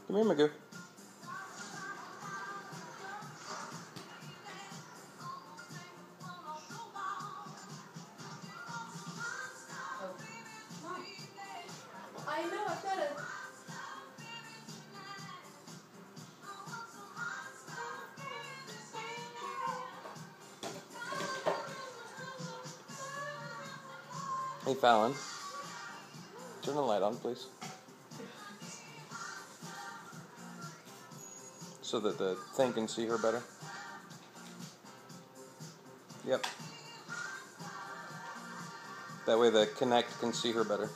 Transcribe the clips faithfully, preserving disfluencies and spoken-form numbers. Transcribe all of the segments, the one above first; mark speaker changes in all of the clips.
Speaker 1: Come here, Magoo.
Speaker 2: I know, I've got it.
Speaker 1: Hey, Fallon. Turn the light on, please. So that the thing can see her better. Yep. That way the Kinect can see her better.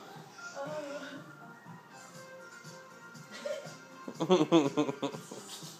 Speaker 2: Oh.